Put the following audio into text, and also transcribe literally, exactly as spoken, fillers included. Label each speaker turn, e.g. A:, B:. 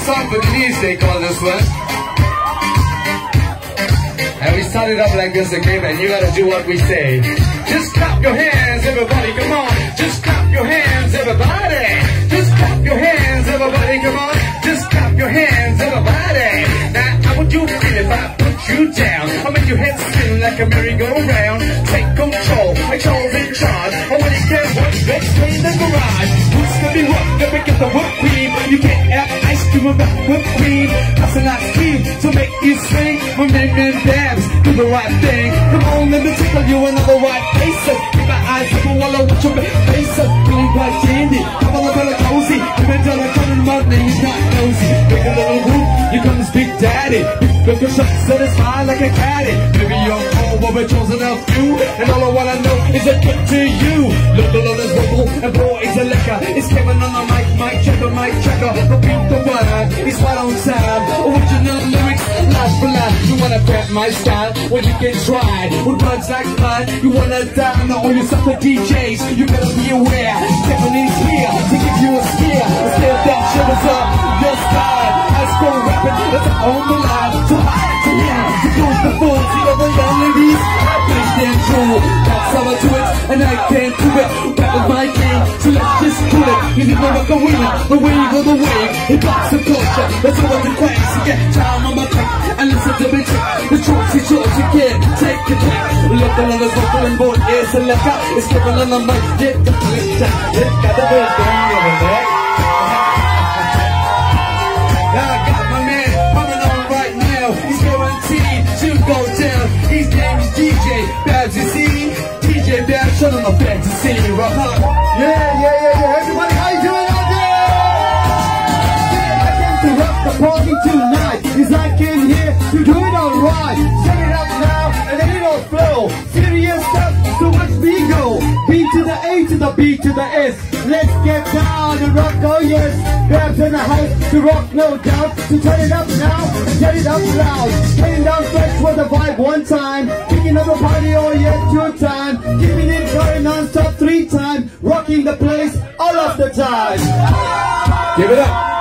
A: song for the music on this one. And we started up like this again, and you gotta do what we say. Just clap your hands, everybody, come on. Just clap your hands, everybody. Just clap your hands, everybody, come on. Just clap your hands, everybody. Now, how would you feel if I put you down? I'll make your head spin like a merry-go-round. Take control, like Charles in charge. Oh, when you can't work, let's play in the garage. Who's gonna be what? Gonna get the whipped cream. You can't have ice cream without whipped cream. That's an ice cream to make you sing. My name and dabs, do the right thing. Come on, let me tickle you another right face. Keep my eyes open while I watch your face. Feeling quite candy, I'm a little cozy. Even though I come in my name's not nosy. Make a little whoop, you come to speak daddy. Look a shot, satisfied like a caddy. Maybe you're all what we're chosen of you. And all I wanna know is a good to you. Look below this bubble, and boy, it's a liquor. It's Kevin on the mic, mic checker, mic checker. Repeat the word, it's right on time. Original lyrics, last for last. You wanna grab my style? Well, you can try. With words like mine, you wanna die. Now all you sucker D Js, you better be aware. Kevin is here to give you a scare. Instead that shit is up, your style. High school rapping, that's on the line. So high to now, to close the full. See all the young ladies, I play damn true. That's how I do it, and I can't do it. That was my game, so let's just do it. You need to rock a winner, the wave of the wave. Hip hop's a culture, that's all the quacks. So get time on my pick, and listen to me trick. The truth is yours again, take a pick. Look along the vocal and board, it's a letter. It's given on the mic, get the flick. It got the best thing over there. Now I got my man coming on right now. He's guaranteed to go down. His name is D J Babs, you see. D J Babs, shut on the fantasy. Rock hard. Yeah, yeah, yeah, yeah. Everybody, how you doing out there? Yeah, I came to rock the party tonight. Cause I came here to do it alright. Set it up now and let it all flow. Serious stuff, so watch me go. B to the A to the B to the S. Let's get down and rock, oh yes. Babs in the house to rock, no doubt. So turn it up now, turn it up loud. Turn it down fresh for the vibe one time. Picking up a party, oh yeah, two time. Keeping it going non-stop three time. Rocking the place all of the time. Give it up.